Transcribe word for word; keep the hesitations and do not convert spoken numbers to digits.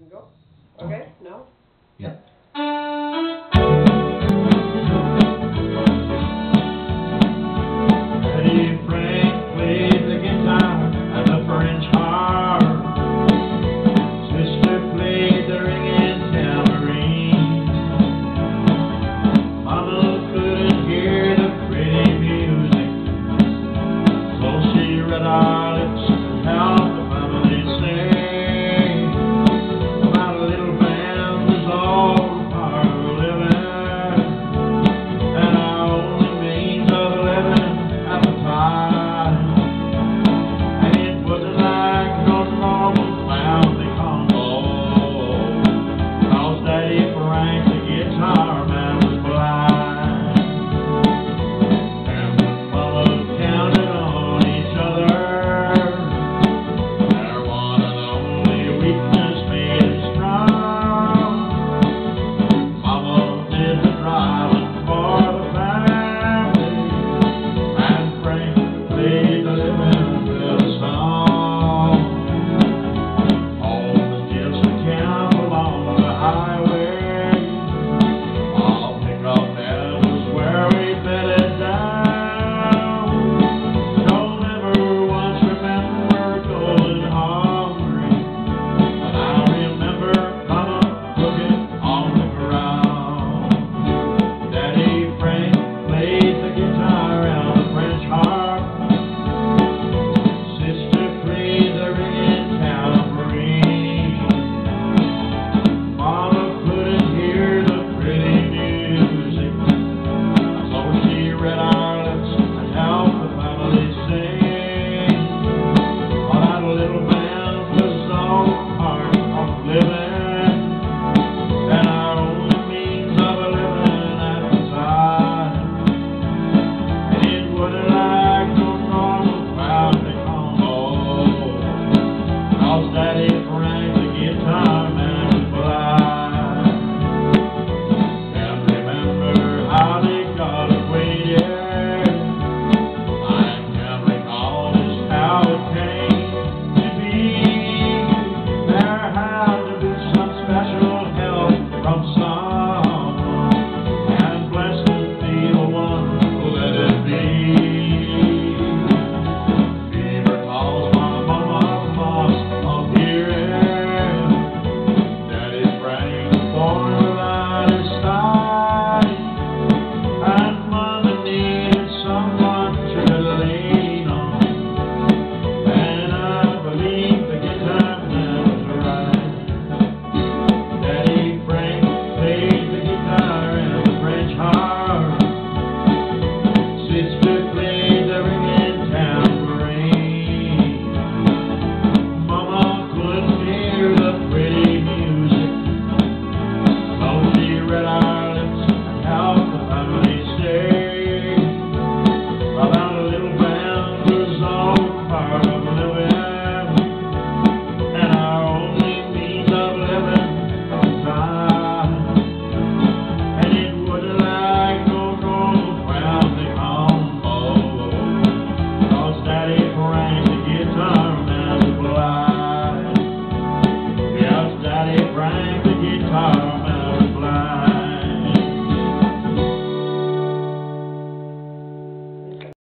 Go. Okay, no? Yeah. Eddie Frank played the guitar and the French harp. Sister played the ringing tambourine. Mama couldn't hear the pretty music, so she read our lips and helped the family sing about a little band was all part of living, and our only means of living at the time. And it wasn't like no normal family combo, 'cause Daddy Frank, the guitar man, was blind. And when Mama counted on each other, their one and only weakness made it strong. Mama did the driving for the family, and Frank played the living with a song. All the gypsy camp along the highway, all pickup bed was where we bedded down. Don't ever once remember going hungry, but I remember Mama cooking on the ground. Daddy Frank played the guitar and the French harp. Sister played the ringing tambourine. Mama couldn't hear the pretty music, so she read our lips and helped the family sing. Well, that little band was all part of living, and our only means of living at the time. And it wasn't like no normal family combo, 'cause Daddy Frank